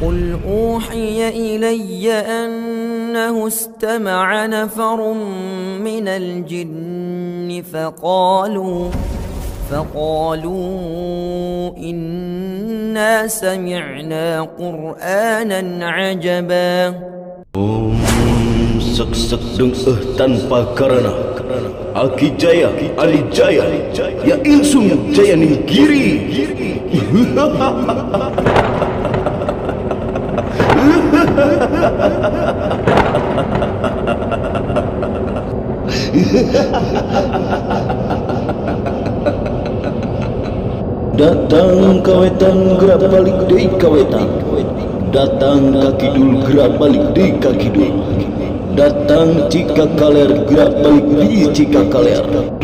قل أوحي إلي أنه استمع نفر من الجن فقالوا إنا سمعنا قرآنا عجبا. Sek tanpa karena Aki Jaya, Ali Jaya, ya insung Jaya Ninggiri. Datang kawetan gerak balik di kawetan, datang kaki dul gerak balik di kaki dul, datang cika kaler gerak balik di cika kaler.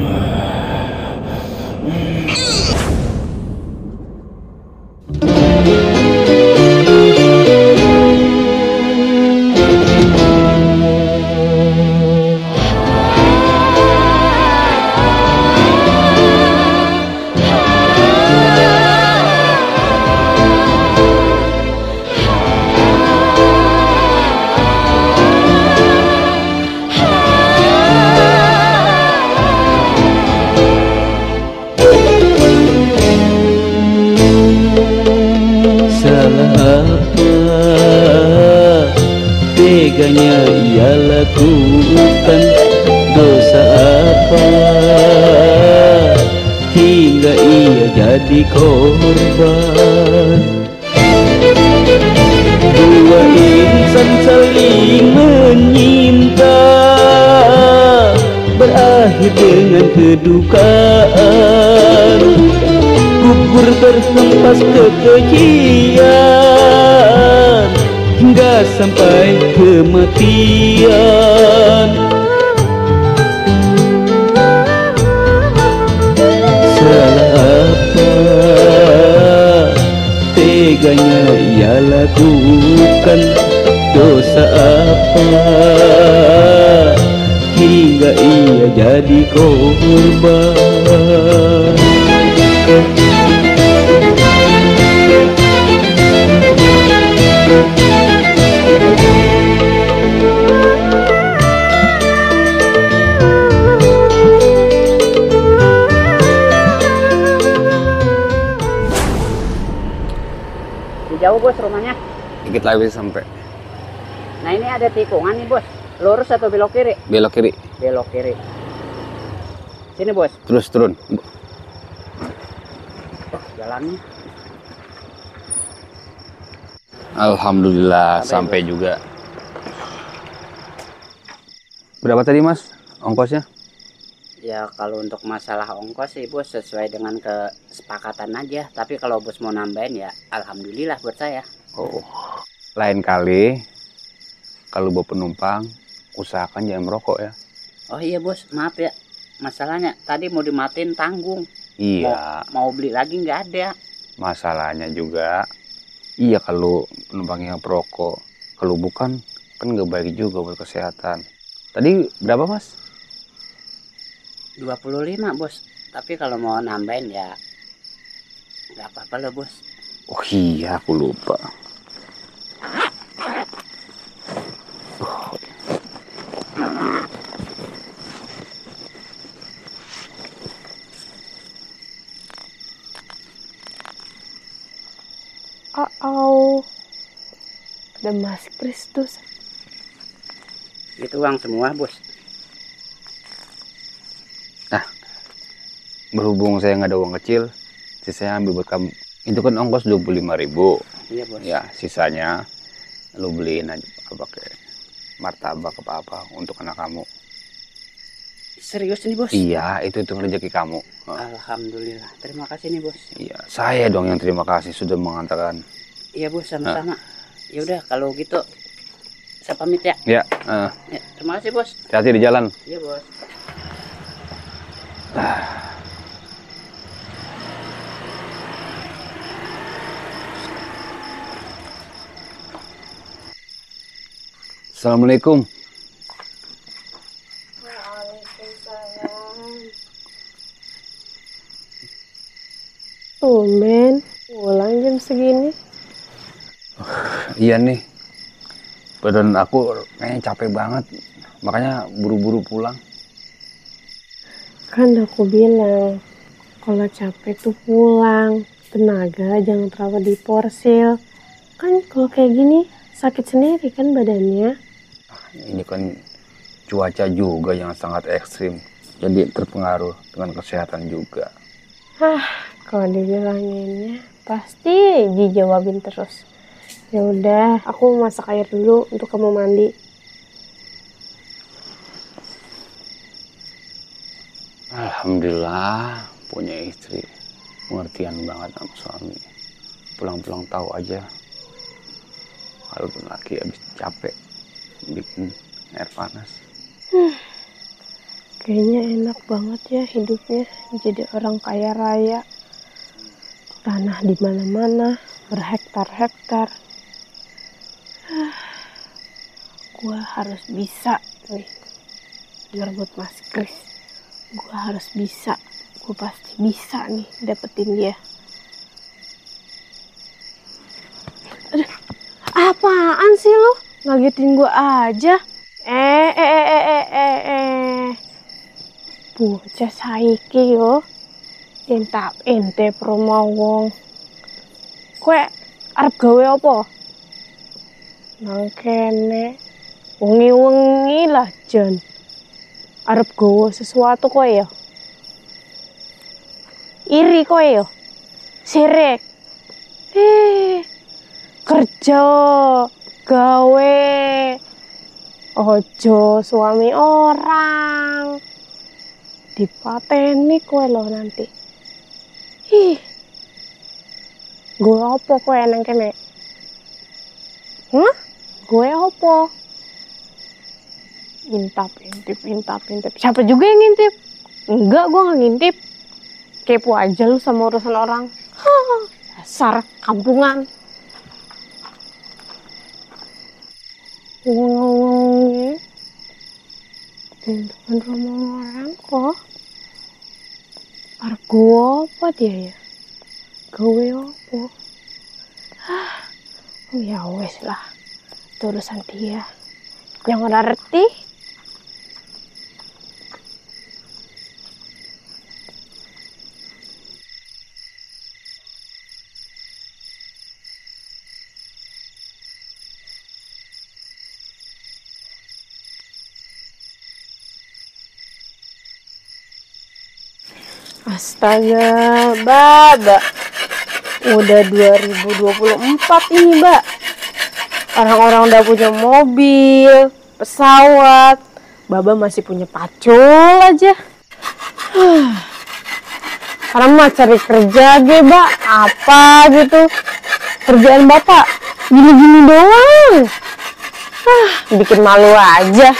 Teganya ia lakukan, dosa apa hingga ia jadi korban. Dua insan saling menyinta, berakhir dengan kedukaan, gugur berhempas kekejian hingga sampai kematian. Salah apa teganya ia lakukan, dosa apa hingga ia jadi korban. Jauh bos rumahnya? Dikit lagi sampai. Nah ini ada tikungan nih bos. Lurus atau belok kiri? Belok kiri. Belok kiri. Sini bos. Terus turun. Jalannya. Alhamdulillah sampai juga. Berapa tadi mas ongkosnya? Ya kalau untuk masalah ongkos sih bos sesuai dengan kesepakatan aja. Tapi kalau bos mau nambahin ya alhamdulillah buat saya. Oh, lain kali kalau bawa penumpang usahakan jangan merokok ya. Oh iya bos, maaf ya. Masalahnya tadi mau dimatiin tanggung. Iya. Mau beli lagi nggak ada. Masalahnya juga, iya kalau penumpangnya perokok, kalau bukan kan nggak baik juga buat kesehatan. Tadi berapa mas? 25 bos. Tapi kalau mau nambahin ya nggak apa-apa loh bos. Oh iya aku lupa. Ada Mas Kristus. Itu uang semua bos. Nah, berhubung saya nggak ada uang kecil, saya ambil buat kamu. Itu kan ongkos 25.000. Iya bos. Ya sisanya lu beliin aja apa kayak martabak apa untuk anak kamu. Serius nih bos? Iya, itu rezeki kamu. Alhamdulillah. Terima kasih nih bos. Iya, saya dong yang terima kasih sudah mengantarkan. Iya bos, sama-sama. Ya udah kalau gitu saya pamit ya. Ya, Ya, terima kasih bos. hati-hati di jalan. Iya bos. Assalamualaikum. Waalaikumsalam. Tumben pulang jam segini. Iya nih, badan aku kayaknya capek banget, makanya buru-buru pulang. Kan aku bilang, kalau capek tuh pulang. Tenaga jangan terlalu diporsil. Kan kalau kayak gini sakit sendiri kan badannya. Ini kan cuaca juga yang sangat ekstrim, jadi terpengaruh dengan kesehatan juga. Kalau dibilanginnya pasti dijawabin terus. Ya udah, aku masak air dulu untuk kamu mandi. Alhamdulillah punya istri pengertian banget sama suami. Pulang-pulang tahu aja kalau laki habis capek bikin air panas. Kayaknya enak banget ya hidupnya jadi orang kaya raya. Tanah di mana-mana, berhektar-hektar. Gua harus bisa nih ngerebut Mas Kris. Gua harus bisa. Gua pasti bisa nih dapetin dia. Aduh, apaan sih lo? Ngagetin gua aja. Bocah saiki yo. Entap ente promo wong. Kowe arep gawe apa? Nang kene wengi-wengi lah jan. Arep gawe sesuatu kowe ya. Iri kowe ya. Sirik. Kerja gawe. Ojo suami orang. Dipateni kowe lo nanti. Gue apa kowe nang kene? Gue apa? Intip. Siapa juga yang ngintip? Enggak, gue gak ngintip. Kepo aja lu sama urusan orang. Dasar kampungan. Ngomongnya depan rumah orang kok. Argo apa dia ya? Gawe apa? Ya wes lah. Itu urusan dia. Yang ngerti. Astaga, Mbak. Udah 2024 ini, Mbak. Orang-orang udah punya mobil, pesawat. Baba masih punya pacul aja. Karena mah cari kerja ge, Mbak. Apa gitu. Kerjaan Bapak gini-gini doang. Bikin malu aja.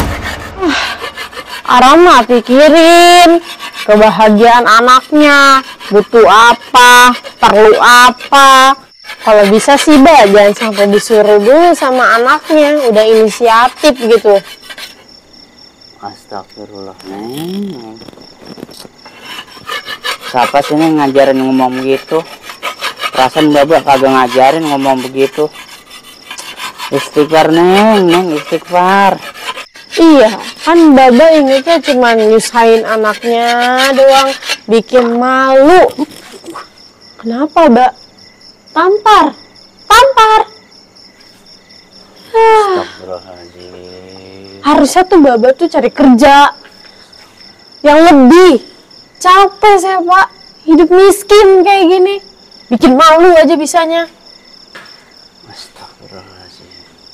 Arama pikirin kebahagiaan anaknya, butuh apa, perlu apa. Kalau bisa sih Mbak, jangan sampai disuruh dulu sama anaknya, udah inisiatif gitu. Astagfirullah, Neng. Siapa sih Neng ngajarin ngomong begitu? Perasaan Bapak kagak ngajarin ngomong begitu. Istighfar Neng, istighfar. Iya, kan Baba ingetnya cuma nyusahin anaknya doang, bikin malu. Kenapa, Mbak? Tampar. Astagfirullahaladzim. Harusnya tuh Baba tuh cari kerja yang lebih. Capek saya, Pak. Hidup miskin kayak gini. Bikin malu aja bisanya. Astagfirullahaladzim.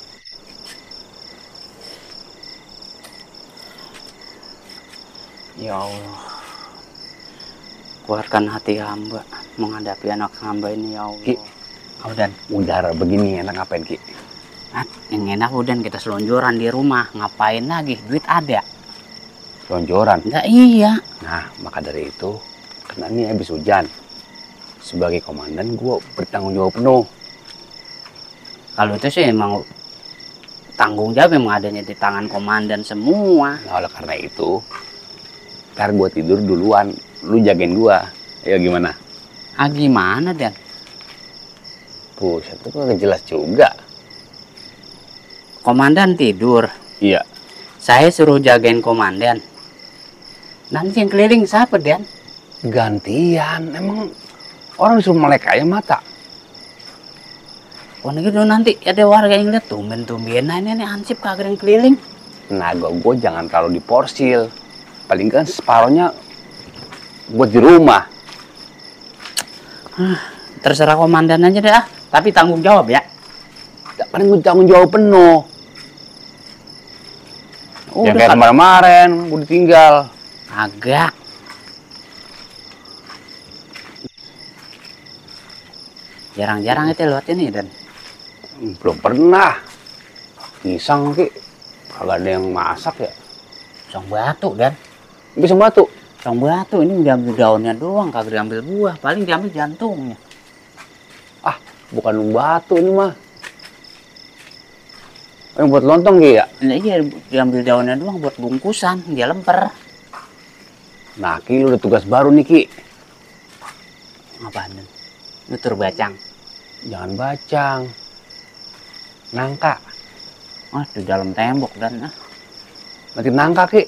Ya Allah, kuatkan hati hamba menghadapi anak hamba ini ya Allah. Ki, udah udara begini enak ngapain Ki? Yang enak udah kita selonjoran di rumah, ngapain lagi? Duit ada. Selonjoran? Enggak iya. Nah, maka dari itu, karena ini habis hujan. Sebagai komandan, gue bertanggung jawab penuh. Kalau itu sih emang tanggung jawab emang adanya di tangan komandan semua. Nah, oleh karena itu, ntar gue tidur duluan, lu jagain gue. Ayo gimana? Gimana Dan? Buset, itu kok jelas juga. Komandan tidur. Iya. Saya suruh jagain komandan. Nanti yang keliling siapa, Dan? Gantian. Emang orang disuruh melek aja mata. Wah, gitu nanti ada warga yang lihat tumben-tumben. Nah, ini ansip kagak yang keliling. Naga gue jangan terlalu diporsil. Paling kan separohnya buat di rumah. Terserah komandan aja deh, tapi tanggung jawab ya. Paling gue tanggung jawab penuh. Yang kayak kemarin-kemarin, gue ditinggal. Agak. Jarang-jarang itu lewat ini, Dan. Belum pernah. Pisang ki, kagak ada yang masak ya. Pisang batu, Dan. Pisang batu. Pisang batu ini diambil daunnya doang, kagak diambil buah. Paling diambil jantungnya. Ah, bukan batu ini mah. Yang buat lontong ki ya? Nah, iya, diambil daunnya doang buat bungkusan, dia lemper. Nah, Ki, lu udah tugas baru nih, Ki. Apaan, Dan? Nutur bacang. Jangan bacang. Nangka. Ah, di dalam tembok, Dan. Nanti nangka, Ki.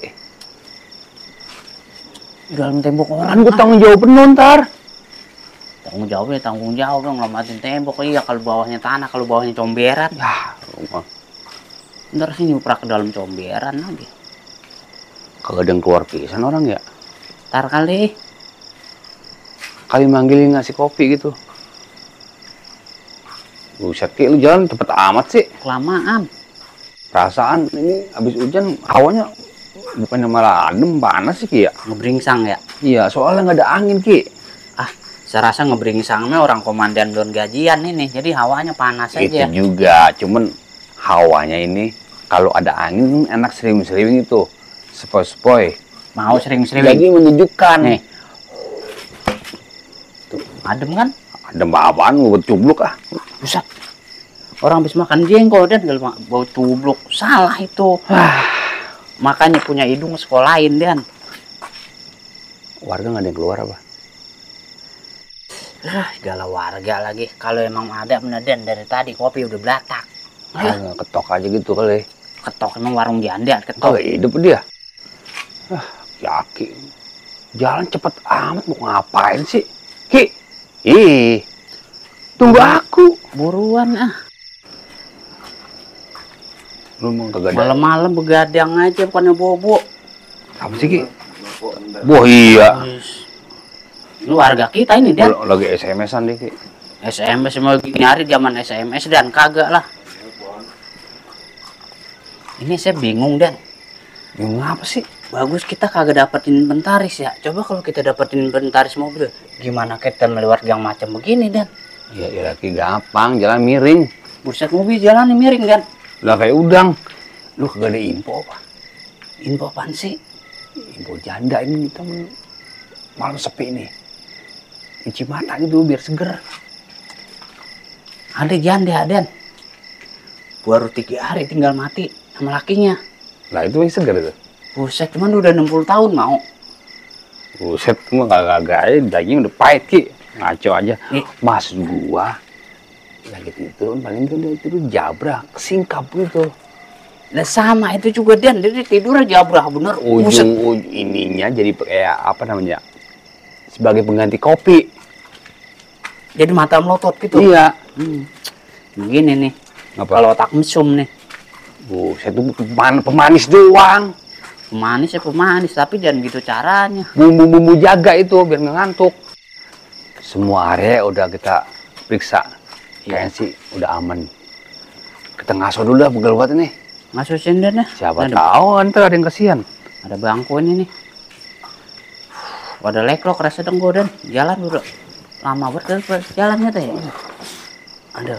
Di dalam tembok orang. Kan gue tanggung jawab penuh ntar. Tanggung jawab dong, ngelamatin tembok. Iya, kalau bawahnya tanah, kalau bawahnya comberan. Ya, rumah. Ntar sih nyuprak ke dalam comberan lagi. Kagak ada yang keluar pisan orang ya? Ntar kali. Kali manggilin ngasih kopi gitu. Buset, Ki, lu jalan cepet amat sih. Kelamaan. Perasaan ini habis hujan hawanya bukannya malah adem, panas sih, Ki ya? Ngeberingsang ya? Iya, soalnya nggak ada angin, Ki. Ah, saya rasa ngeberingsangnya orang komandan belum gajian ini. Jadi hawanya panas aja. Itu juga, cuman hawanya ini kalau ada angin enak sering-sering itu. Sepoi-sepoi. Mau sering-sering. Lagi menyejukkan. Nih. Tuh, adem kan? Ada apaan buat cubluk ah. Buset. Orang habis makan jengkol dan bau cubluk. Salah itu. Makanya punya hidung sekolahin, Dan. Warga nggak ada yang keluar apa? Galau warga lagi. Kalau emang ada bener, Dan, dari tadi kopi udah belatak. Ketok aja gitu kali. Ketok emang warung janda, ketok. Oh, hidup dia. Yakin. Jalan cepet amat mau ngapain sih? Ki. Ih. Tunggu aku. Buruan ah. Lu mau kagak ada. Malam-malam begadang aja bukannya bobo. Apa sih, Ki? Wah, iya. Lu warga kita ini, Dan. Lagi SMS-an deh, Ki. SMS mau nyari zaman SMS, Dan, kagak lah. Ini saya bingung, Dan. Bingung apa sih? Bagus kita kagak dapetin inventaris ya. Coba kalau kita dapetin inventaris mobil, gimana kita melewat gang macam begini, Dan? Ya Ki, gampang, jalan miring. Buset, mobil jalan miring, Dan. Lah kayak udang. Lu kagak ada info apa? Info apaan sih? Info janda ini temen. Malam sepi nih. Cuci mata gitu biar seger. Ada janda, Dan. Baru 3 hari tinggal mati sama lakinya. Lah itu masih seger itu. Buset, cuman udah 60 tahun mau. Buset, gua kagak aja daging udah pahit, Ki. Ngaco aja. Mas gua lagi tidur paling kan dia tidur jabrak, singkap gitu. Nah sama itu juga, Dan, dia tidur jabrak bener. Ujung ininya jadi kayak apa namanya? Sebagai pengganti kopi. Jadi mata melotot gitu. Iya. Begini nih. Apa? Kalau otak mesum nih. Buset, itu pemanis doang. Pemanis ya pemanis, tapi jangan gitu caranya. Bumbu-bumbu jaga itu biar nggak ngantuk. Semua area udah kita periksa. Kayaknya sih udah aman. Kita ngaso dulu lah pegel buat ini. Ngasusin, Dan ya. Siapa tahu ntar ada yang kasihan. Ada bangku ini nih. Wadah leklok rasa dong gue, Dan. Jalan udah lama banget jalannya teh. Aduh.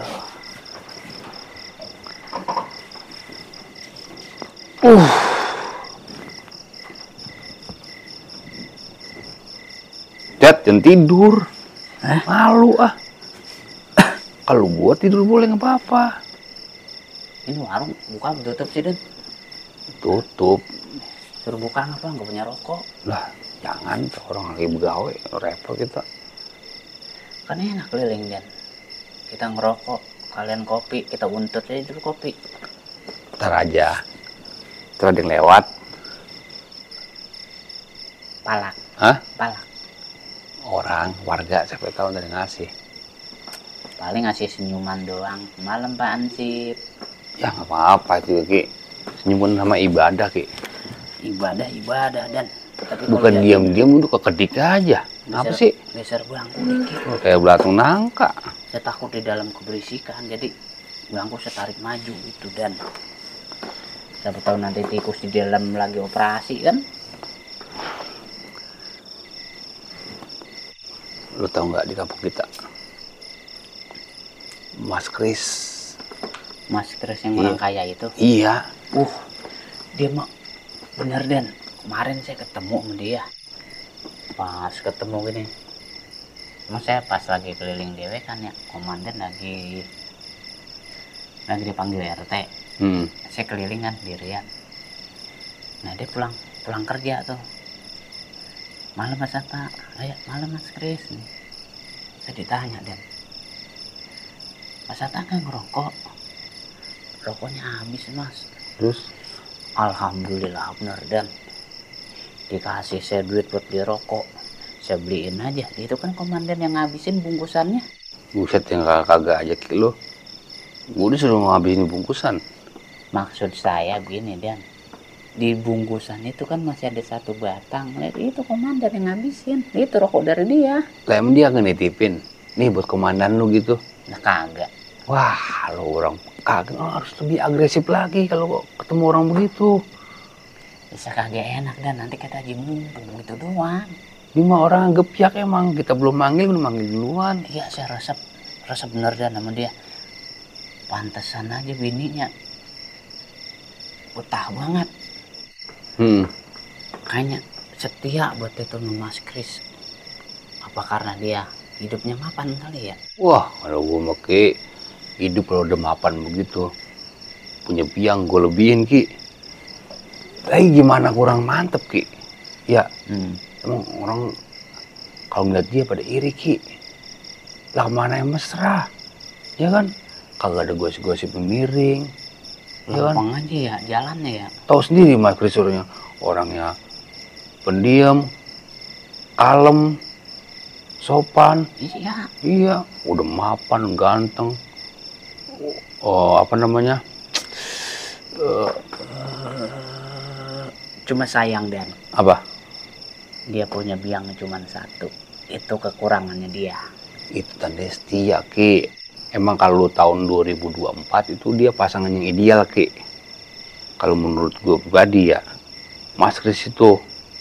Dad, jangan tidur. Malu ah. Kalau gua tidur boleh nggak apa-apa. Ini warung buka tutup sih, Dan. Tutup. Suruh buka apa? Nggak punya rokok. Lah, jangan. Orang lagi begawe, repot kita. Kan enak keliling, Dan. Kita ngerokok, kalian kopi, kita untut aja dulu kopi. Ntar aja. Terus ada yang lewat. Palak. Hah? Palak. Orang, warga, siapa tahu dari ngasih. Paling ngasih senyuman doang. Malam Pak Ansip. Ya nggak apa-apa itu Ki. Senyuman sama ibadah Ki. Ibadah dan. Tapi Bukan diam-diam udah kekedik aja. Apa sih? Geser bangku dikit. Oh, kayak belatung nangka. Saya takut di dalam keberisikan, jadi bangku saya tarik maju itu dan. Siapa tahu nanti tikus di dalam lagi operasi kan? Lu tahu nggak di kampung kita? Mas Kris. Mas Kris yang orang kaya itu. Iya. Dia mah bener Dan. Kemarin saya ketemu sama dia. Pas ketemu gini. Mas saya pas lagi keliling dewe kan ya. Komandan lagi dipanggil RT. Saya keliling kan sendirian. Nah dia pulang kerja tuh. Malam Mas Ata. Ayo malam Mas Kris. Saya ditanya Dan. Mas Ata kan ngerokok. Rokoknya habis Mas. Terus? Alhamdulillah bener Dan. Dikasih saya duit buat beli rokok. Saya beliin aja. Itu kan komandan yang ngabisin bungkusannya. Buset yang kagak aja Ki lo. Gue disuruh ngabisin bungkusan. Maksud saya begini Dan. Di bungkusan itu kan masih ada satu batang. Nah, itu komandan yang ngabisin. Itu rokok dari dia. Lah emang dia nitipin. Nih buat komandan lu gitu. Nah kagak. Wah lo orang kagak harus lebih agresif lagi kalau ketemu orang begitu. Bisa kagak enak Dan. Nanti kata Haji mumpung gitu doang. 5 orang gepiak emang. Kita belum manggil, udah manggil duluan. Iya saya resep bener Dan sama dia. Pantesan aja bininya betah banget. Kayaknya setia buat itu Mas Kris. Apa karena dia hidupnya mapan kali ya? Wah kalau gue make hidup kalau udah mapan begitu. Punya biang gue lebihin Ki. Lagi gimana kurang mantep Ki. Ya emang orang kalau ngeliat dia pada iri Ki. Lah mana yang mesra. Ya kan? Kagak ada gosip-gosip miring. Gampang aja ya jalannya ya. Tahu sendiri Mas Kris orangnya pendiam, kalem, sopan. Iya, udah mapan, ganteng. Apa namanya? Cuma sayang Dan. Apa? Dia punya biang cuma satu. Itu kekurangannya dia. Itu tanda setia Ki. Emang kalau tahun 2024 itu dia pasangan yang ideal Ki. Kalau menurut gue pribadi ya, Mas Kris itu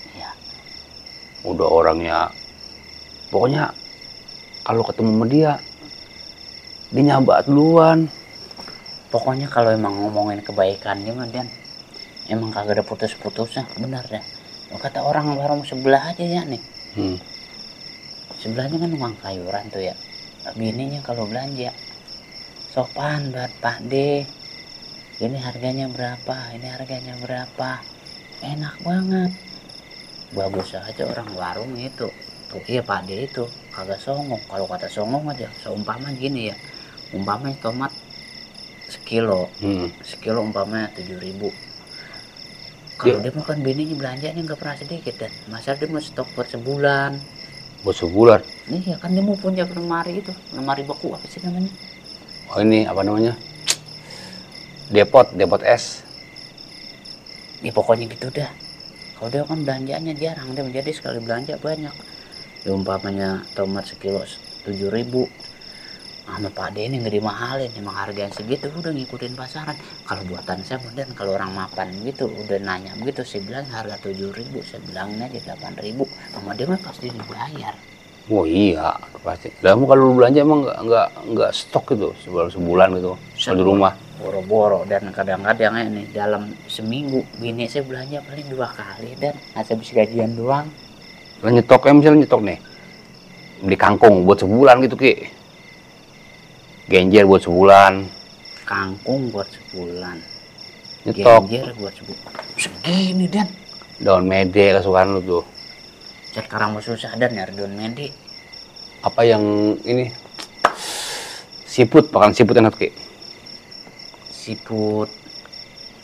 udah orangnya, pokoknya kalau ketemu sama dia nyaba duluan. Pokoknya kalau emang ngomongin kebaikannya mah Dan, emang kagak ada putus-putusnya, benar dah. Kata orang warung sebelah aja ya nih. Sebelahnya kan uang sayuran tuh ya. Bininya kalau belanja sopan buat Pak D. Ini harganya berapa? Ini harganya berapa? Enak banget. Bagus aja orang warung itu. Tuh iya Pak D itu kagak songong. Kalau kata songong aja, seumpama gini ya. Umpamanya tomat sekilo. Sekilo umpamanya 7.000. Kalau dia makan bininya belanjanya nggak pernah sedikit Dan. Masa dia mau stok buat sebulan. Buat sebulan? Iya kan dia mau punya lemari itu, lemari beku apa sih namanya? Oh ini apa namanya? Depot es. Ya pokoknya gitu dah. Kalau dia kan belanjanya jarang, dia menjadi sekali belanja banyak. Ya umpamanya tomat sekilo 7.000. Sama Pak D ini nggak dimahalin, emang harganya segitu udah ngikutin pasaran. Kalau buatan saya dan kalau orang mapan gitu udah nanya begitu, saya bilang harga 7.000, saya bilangin aja 8.000. Sama dia mah pasti dibayar. Oh iya pasti. Kamu kalau belanja emang nggak stok gitu sebulan gitu di rumah. Boro-boro dan kadang-kadang ini dalam seminggu bini saya belanja paling 2 kali dan habis gajian doang. Lah nyetok misalnya nyetok nih beli kangkung buat sebulan gitu Ki. Genjer buat sebulan. Kangkung buat sebulan. Nyetok. Genjer buat sebulan. Segini Dan. Daun mede kesukaan lu tuh. Sekarang mau susah Dan nyari daun mede. Apa yang ini? Siput, pakan siput enak Ki. Siput.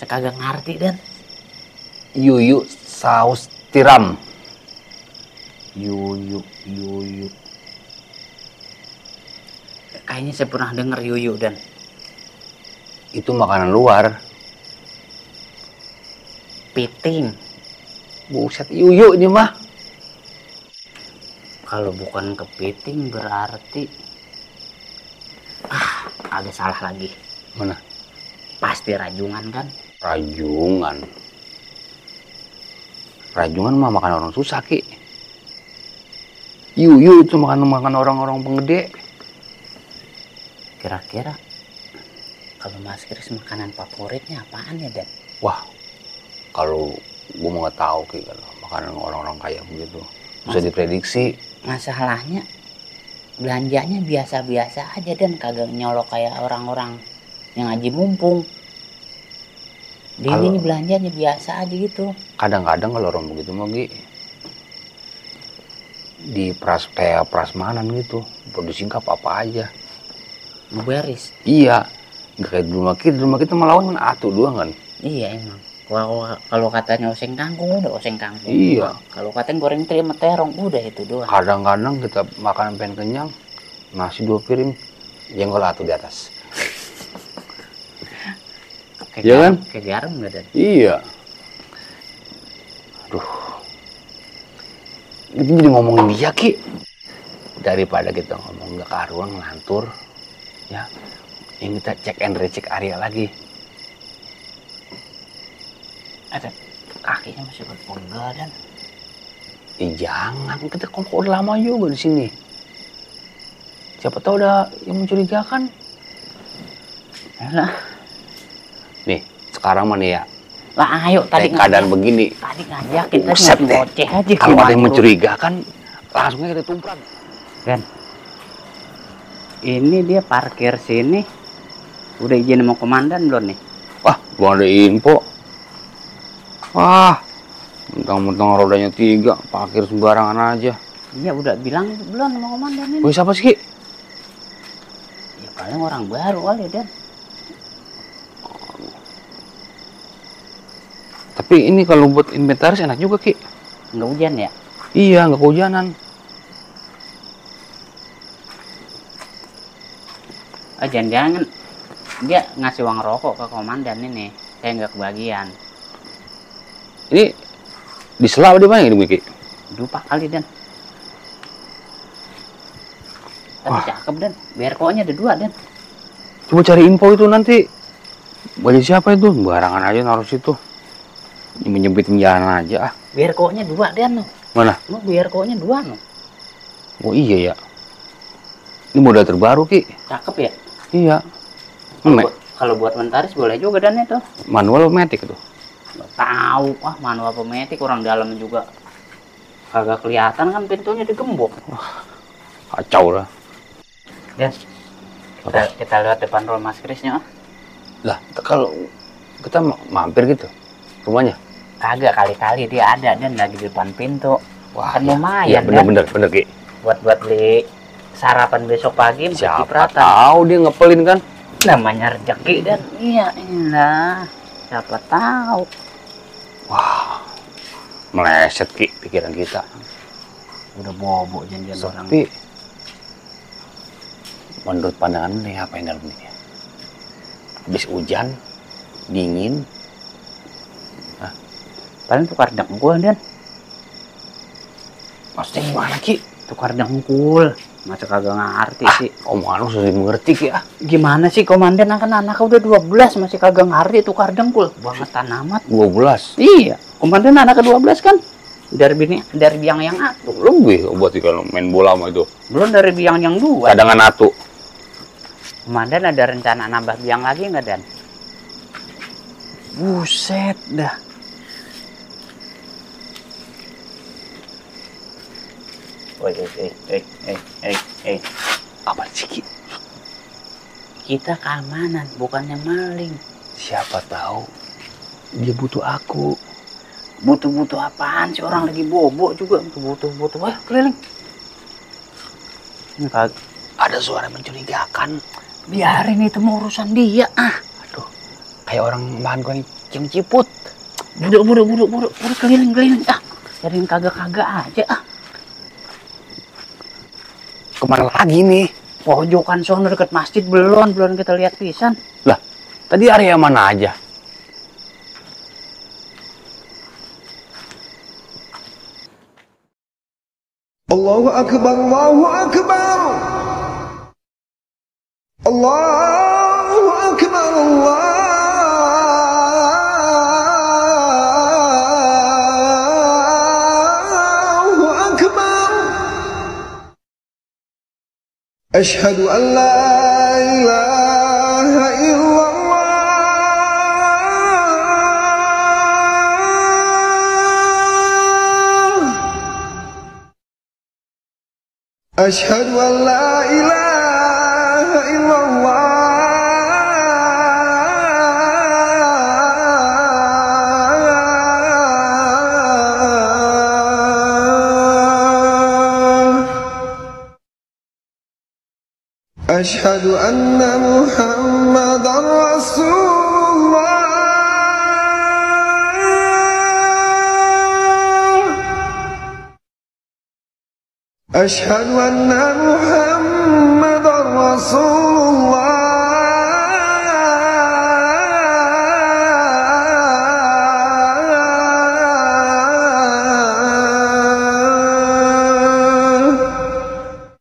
Sekagak ngerti dan. Yuyu saus tiram. Yuyu. Kayaknya saya pernah denger yuyu dan. Itu makanan luar. Piting. Buset, yuyu ini mah. Kalau bukan kepiting berarti agak salah lagi. Mana? Pasti rajungan kan? Rajungan mah makan orang susah, Ki. Yuyu itu makan orang-orang penggede. Kira-kira kalau Mas Kris makanan favoritnya apaan ya, Dan? Wah, kalau gua mau nggak tahu, Ki, kalau makanan orang-orang kaya begitu bisa diprediksi. Masalahnya belanjanya biasa-biasa aja dan kagak nyolok kayak orang-orang yang ngaji mumpung. Dia ini belanjanya biasa aja gitu. Kadang-kadang kalau orang begitu mah, Gi, di kayak prasmanan gitu, disingkap apa aja. Beres. Iya, nggak kayak di rumah kita melawan kan atu doang kan. Iya emang. Kalau katanya oseng kangkung udah oseng kangkung. Iya. Kalau katanya goreng teri sama terong udah itu doang. Kadang-kadang kita makan pengen kenyang, nasi 2 piring, jenggol atu di atas. Iya kan? Kayak garam nggak, Dan? Iya. Aduh. Itu jadi ngomongin dia, Ki. Daripada kita ngomong nggak karuan ngelantur, ya. Yang kita cek and recheck area lagi. Ada kakinya masih berpegel, Dan. Jangan, kita kok udah lama juga di sini. Siapa tahu udah yang mencurigakan. Yalah. Nih, sekarang mana ya? Lah ayo tadi keadaan begini. Tadi ngajakin Buset tadi deh. ngoceh aja. Kalau ada yang mencurigakan, langsung aja kita tumprak. Dan ini dia parkir sini. Udah izin sama komandan belum nih? Wah, belum ada info. Wah, mentang-mentang rodanya 3, parkir sembarangan aja. Iya, udah bilang belum sama komandan ini. Wih, siapa sih, Ki? Ya paling orang baru kali, Dan. Tapi ini kalau buat inventaris enak juga, Ki. Nggak hujan ya? Iya, nggak kehujanan. Jangan-jangan dia ngasih uang rokok ke komandan ini. Saya nggak kebagian. Ini di sela apa di mana ini, Ki? Lupa kali, Dan. Tapi cakep, Dan. BRKO-nya ada 2, Dan. Coba cari info itu nanti. Baju siapa itu? Barangan aja naruh situ. Menyempitin jalan aja ah. BRKO-nya 2, Dan. Mana? BRKO-nya 2, no. Oh iya ya. Ini model terbaru, Ki. Cakep ya? Iya. Kalau buat inventaris boleh juga, Dan, itu. Manual matic tuh. Nggak tahu, manual pemetik orang dalam juga kagak kelihatan kan pintunya digembok. Wah, kacau lah. Dan kita lewat depan rumah Mas Krisnya. Lah, kalau kita mampir gitu rumahnya? Kagak, kali-kali dia ada dan lagi di depan pintu. Wah, kan iya, lumayan. Iya, bener, Ki. Buat beli sarapan besok pagi. Siapa tahu dia ngepelin kan? Namanya rezeki, Dan. Iya, siapa tahu. Wah, meleset, Ki, pikiran kita. Udah bobo janjian orang. Tapi menurut pandangan nih apa yang dalam ini? Habis hujan, dingin. Paling tukar dengkul, Dan. Maksudnya gimana, Ki? Tukar dengkul. Masa kagak ngerti sih. Omongan lu sudah mengerti, Ki, ah. Gimana sih komandan, kan anaknya udah 12 masih kagak ngerti tukar dengkul. Bangetan amat. 12? Iya, komandan anaknya 12 kan. Dari biang yang atu. Lebih buat kalau main bola mah itu. Belum dari biang yang 2. Cadangan atu. Komandan ada rencana nambah biang lagi nggak, Dan? Buset dah. Apa sih, Ki? Kita keamanan, bukannya maling. Siapa tahu dia butuh aku. Butuh apaan sih, orang lagi bobo juga. Butuh. Wah, keliling. Ada suara mencurigakan. Biarin itu mau urusan dia. Aduh, kayak orang makan Cium ciput. Buru keliling. Cariin kagak aja ah. Kemana lagi nih? Pojokan sono deket masjid belum kita lihat pisan. Lah, tadi area mana aja? Allahu Akbar, Allahu Akbar. Allahu Akbar, Allahu Akbar. Asyhadu an la ilaha illallah. Asyhadu an la ilaha illallah. Asyhadu anna Muhammadar Rasulullah. Asyhadu anna Muhammadar Rasulullah.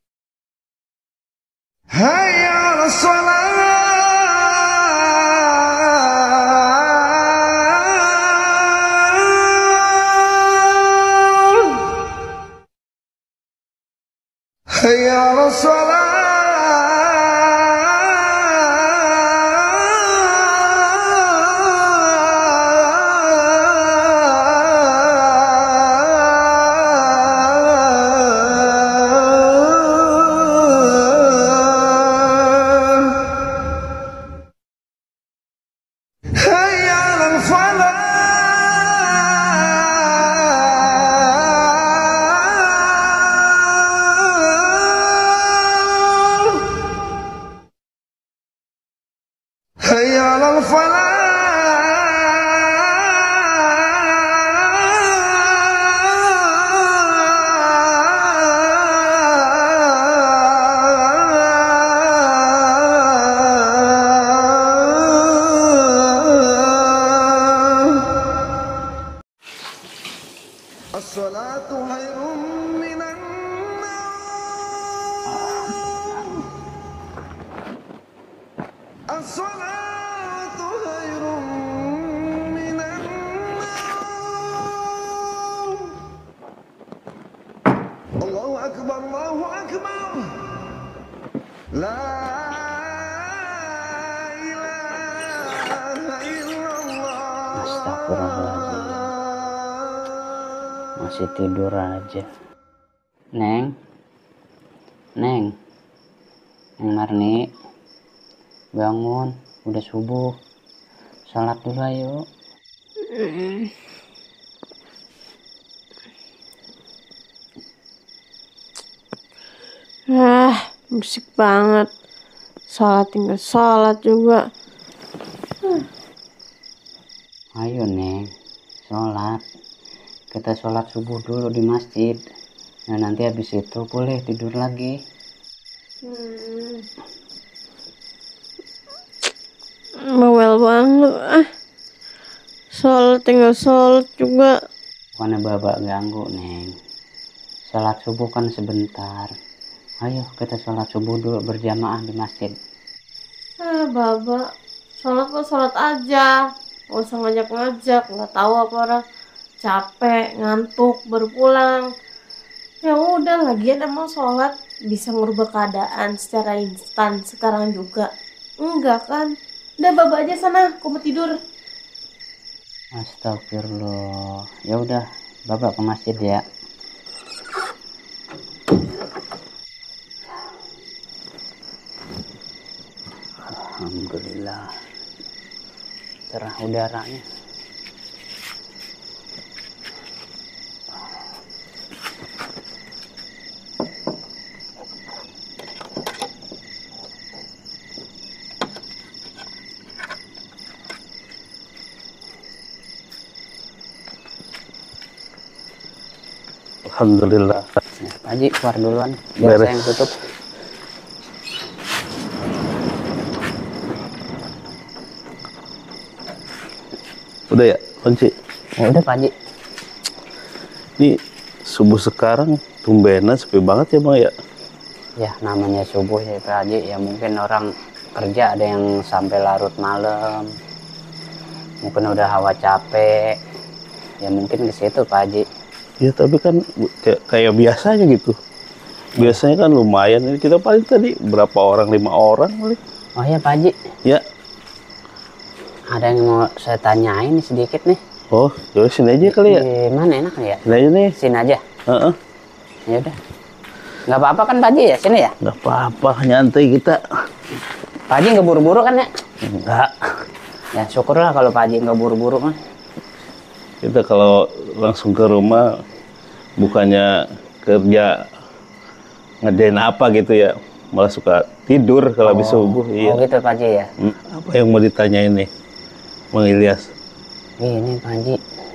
Hayya 'alas shalah. Hayya 'alas shalah. Hayya 'alal falah. Hayya 'alal falah. As-salatu khairun minan naum. As-salatu khairun minan naum. Allahu Akbar, Allahu Akbar. La ilaha illallah. Astagfirullahaladzim. Masih tidur aja. Neng Marni, bangun, udah subuh, sholat dulu ayo. Berisik banget. Sholat tinggal sholat juga. Ayo Neng, sholat. Kita sholat subuh dulu di masjid. Nah nanti habis itu boleh tidur lagi. Bawel banget ah. Sholat tinggal sholat juga. Bukannya babak ganggu Neng. Sholat subuh kan sebentar. Ayo kita sholat subuh dulu berjamaah di masjid. Baba, sholat kok sholat aja. Gak usah ngajak-ngajak. Gak tahu apa orang capek, ngantuk, baru pulang. Ya udah, lagian emang sholat bisa merubah keadaan secara instan sekarang juga. Enggak kan? Udah baba aja sana, aku mau tidur. Astagfirullah. Ya udah, baba ke masjid ya. Alhamdulillah. Cerah udaranya. Alhamdulillah. Pak Haji keluar duluan, biar Beres. saya yang tutup. Udah ya, kunci. Ya udah Pak Haji. Ini subuh sekarang tumbenan sepi banget ya Bang ya. Ya namanya subuh ya Pak Haji, ya mungkin orang kerja ada yang sampai larut malam, mungkin udah hawa capek, ya mungkin ke situ Pak Haji. Ya tapi kan kayak biasanya gitu. Biasanya kan lumayan. Ini kita paling tadi berapa orang? 5 orang paling. Oh ya Pak Haji, Ya. ada yang mau saya tanyain nih sedikit nih. Oh, yaudah sini aja kali ya. Di mana enak ya? Sini aja nih. Sini aja. Heeh. Ya udah. Nggak apa-apa kan Pak Haji ya, sini ya? Nggak apa-apa, nyantai kita. Pak Haji nggak buru-buru kan ya? Enggak. Ya syukurlah kalau Pak Haji nggak buru-buru kan. Kita kalau langsung ke rumah bukannya kerja ngerjain apa gitu ya, malah suka tidur kalau habis subuh. Iya. Oh gitu Pak Haji ya? Apa yang mau ditanyain nih, Bang Ilyas? Ini Pak Haji,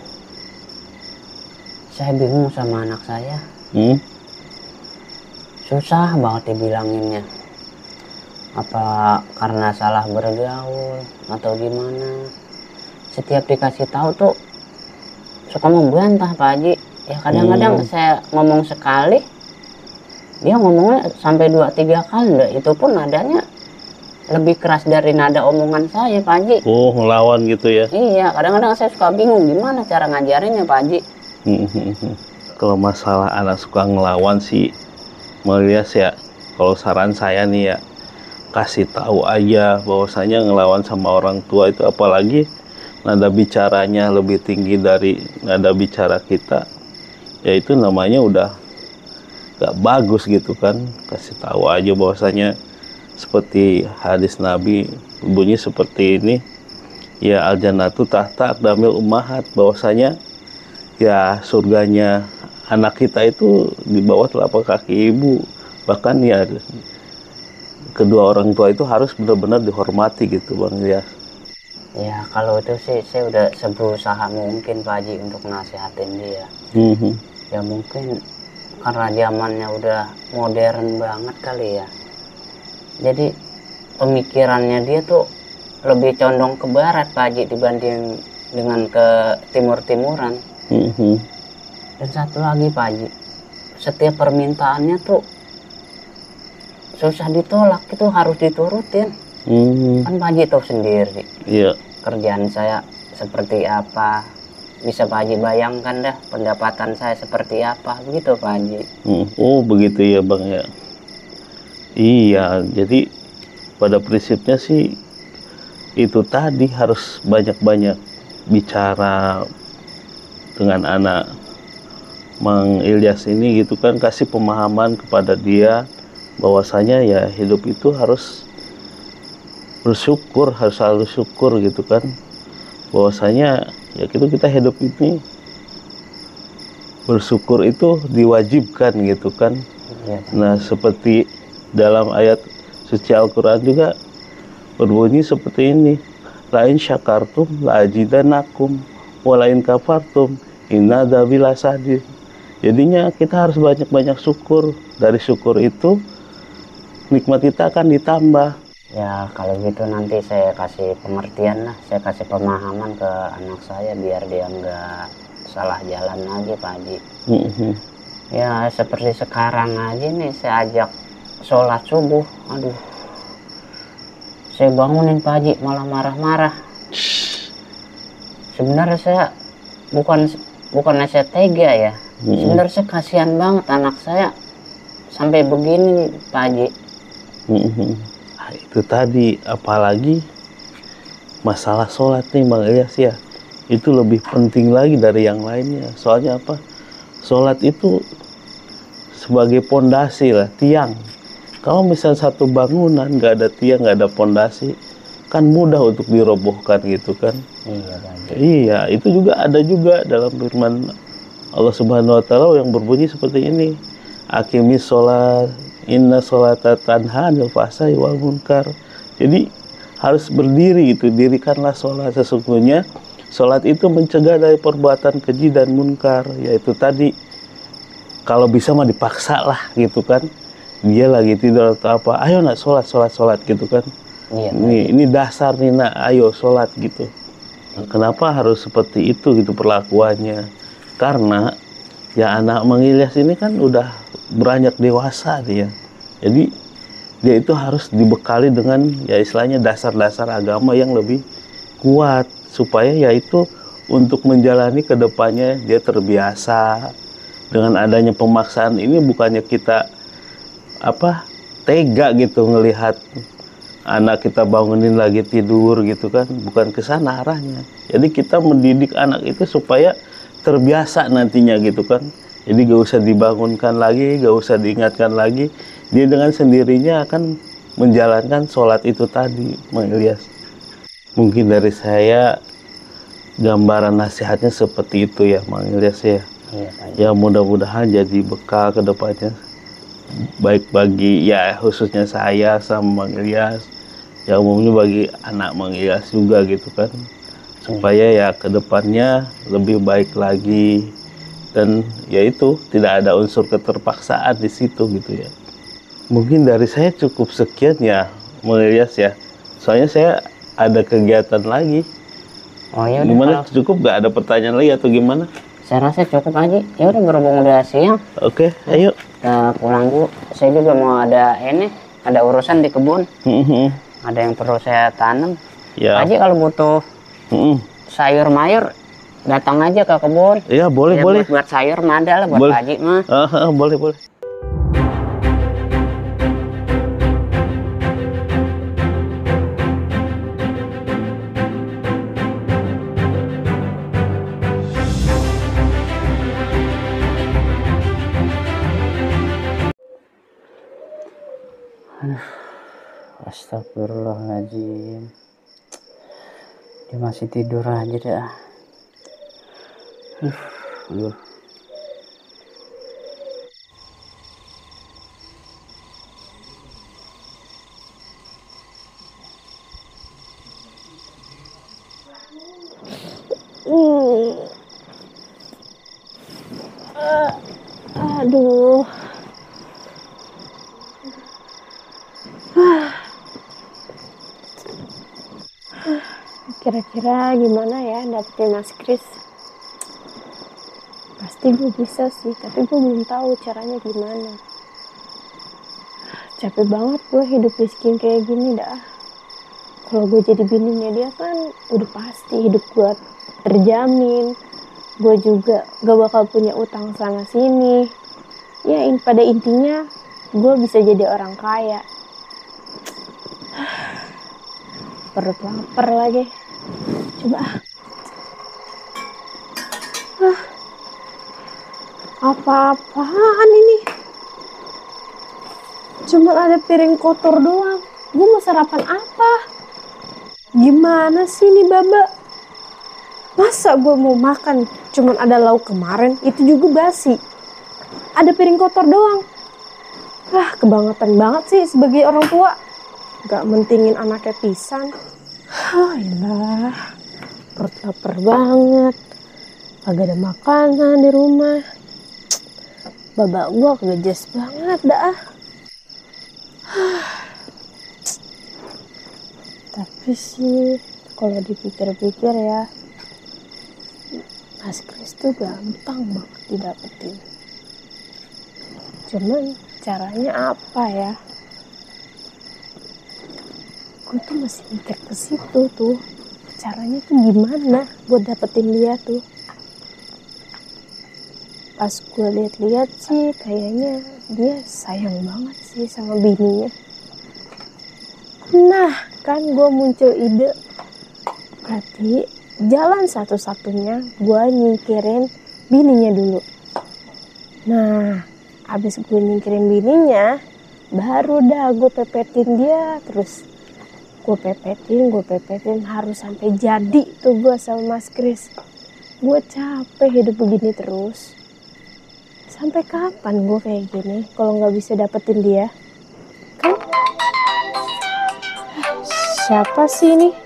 saya bingung sama anak saya. Susah banget dibilanginnya. Apa karena salah bergaul atau gimana? Setiap dikasih tahu tuh suka membantah Pak Haji. Ya kadang-kadang saya ngomong sekali, dia ngomongnya sampai 2-3 kali. Itu pun nadanya lebih keras dari nada omongan saya Pak Haji. Oh, ngelawan gitu ya? Iya, kadang-kadang saya suka bingung gimana cara ngajarinnya Pak Haji. Kalau masalah anak suka ngelawan sih, Ilyas ya, kalau saran saya nih ya, kasih tahu aja bahwasanya ngelawan sama orang tua itu, apalagi nada bicaranya lebih tinggi dari nada bicara kita, ya itu namanya udah gak bagus gitu kan. Kasih tahu aja bahwasanya seperti hadis Nabi bunyi seperti ini, ya al jannatu tahta aqdamil ummahat, bahwasanya ya surganya anak kita itu di bawah telapak kaki ibu. Bahkan ya kedua orang tua itu harus benar-benar dihormati gitu Bang Ilyas. Ya kalau itu sih saya udah seberusaha mungkin Pak Haji untuk nasihatin dia. Ya mungkin karena zamannya udah modern banget kali ya. Jadi pemikirannya dia tuh lebih condong ke barat Pak Haji dibanding dengan ke timur-timuran. Dan satu lagi Pak Haji, setiap permintaannya tuh susah ditolak, itu harus diturutin. Kan Pak Haji tahu sendiri. Iya. Kerjaan saya seperti apa, bisa Pak Haji bayangkan dah pendapatan saya seperti apa, begitu Pak Haji. Oh begitu ya Bang ya. Iya, jadi pada prinsipnya sih itu tadi harus banyak-banyak bicara dengan anak Mang Ilyas ini gitu kan, kasih pemahaman kepada dia bahwasanya ya hidup itu harus bersyukur, harus selalu syukur gitu kan, bahwasanya ya kita hidup ini bersyukur itu diwajibkan gitu kan. Nah seperti dalam ayat suci Al-Quran juga berbunyi seperti ini, lain syakartum la ajidanakum walain kafartum inna dzabila sadid. Jadinya kita harus banyak-banyak syukur. Dari syukur itu nikmat kita akan ditambah. Ya kalau gitu nanti saya kasih pengertian lah, saya kasih pemahaman ke anak saya biar dia nggak salah jalan lagi Pak Haji. Ya seperti sekarang aja nih saya ajak sholat subuh, aduh saya bangunin Pak Haji malah marah-marah. Sebenarnya saya bukan saya tega ya, sebenarnya saya kasihan banget anak saya sampai begini nih Pak Haji. Nah, itu tadi, apalagi masalah sholat nih Bang Ilyas ya, itu lebih penting lagi dari yang lainnya. Soalnya apa? Sholat itu sebagai pondasi lah, tiang. Kalau misal satu bangunan nggak ada tiang, nggak ada pondasi, kan mudah untuk dirobohkan gitu kan. Iya, itu juga ada juga dalam firman Allah Subhanahu Wa Taala yang berbunyi seperti ini, aqimis sholat inna sholata tanha 'anil fahsya'i wal munkar. Jadi harus berdiri gitu, dirikanlah sholat, sesungguhnya sholat itu mencegah dari perbuatan keji dan munkar, yaitu tadi kalau bisa mah dipaksa lah gitu kan, dia lagi tidur atau apa, ayo nak sholat gitu kan. Iya. Ini dasar nih nak, ayo sholat gitu. Nah, kenapa harus seperti itu gitu perlakuannya? Karena ya anak Mang Ilyas ini kan udah beranjak dewasa dia. Jadi dia itu harus dibekali dengan ya istilahnya dasar-dasar agama yang lebih kuat supaya ya itu untuk menjalani kedepannya dia terbiasa. Dengan adanya pemaksaan ini bukannya kita tega gitu ngelihat anak kita bangunin lagi tidur gitu kan, bukan ke sana arahnya. Jadi kita mendidik anak itu supaya terbiasa nantinya gitu kan. Jadi gak usah dibangunkan lagi, gak usah diingatkan lagi, dia dengan sendirinya akan menjalankan sholat itu tadi, Mang Ilyas. Mungkin dari saya gambaran nasihatnya seperti itu ya, Mang Ilyas ya. Iya, Pak. Ya mudah-mudahan jadi bekal ke depannya, baik bagi ya khususnya saya sama Mang Ilyas, ya umumnya bagi anak Mang Ilyas juga gitu kan, supaya ya ke depannya lebih baik lagi dan ya itu tidak ada unsur keterpaksaan di situ gitu ya. Mungkin dari saya cukup sekian ya, Mang Ilyas ya, soalnya saya ada kegiatan lagi. Oh ya udah, Gimana, kalau cukup gak ada pertanyaan lagi atau gimana? saya rasa cukup aja. Ya udah, berhubung udah siang, Oke, ayo. kita pulang dulu. Saya juga mau ada urusan di kebun. Ada yang perlu saya tanam. Ya. Pak Haji kalau butuh sayur mayur, datang aja ke kebun. Ya boleh Ya, boleh. Buat sayur mah ada lah buat Boleh. Pak Haji mah. Boleh boleh. Astagfirullahaladzim, dia masih tidur aja dah. Aduh. Aduh. Kira-kira gimana ya dapetin Mas Kris? Pasti gue bisa sih, tapi gue belum tahu caranya gimana. Capek banget gue hidup miskin kayak gini dah. Kalau gue jadi bininya dia kan udah pasti hidup gue terjamin. Gue juga gak bakal punya utang sana sini. Ya pada intinya gue bisa jadi orang kaya. Perut lapar lagi. Coba. Apa-apaan ini? Cuma ada piring kotor doang. Gue mau sarapan apa? Gimana sih nih Baba? Masa gue mau makan cuman ada lauk kemarin, itu juga basi. Ada piring kotor doang. Kebangetan banget sih sebagai orang tua. Gak mentingin anaknya pisan. Ayolah, perut lapar banget. Kagak ada makanan di rumah. Babak gua kegejes banget dah. Tapi sih kalau dipikir-pikir ya, Mas Kris tuh gampang banget didapetin. Cuman caranya apa ya? Gue tuh masih mikir ke situ tuh. Caranya tuh gimana buat dapetin dia tuh. Pas gue lihat-lihat sih kayaknya dia sayang banget sih sama bininya. Nah, kan gue muncul ide. Berarti jalan satu-satunya gue nyingkirin bininya dulu. Nah, abis gue nyingkirin bininya, baru dah gue pepetin dia terus. Gue pepetin harus sampai jadi tuh gue sama Mas Kris. Gue capek hidup begini terus. Sampai kapan gue kayak gini kalau nggak bisa dapetin dia? Kan? Siapa sih ini?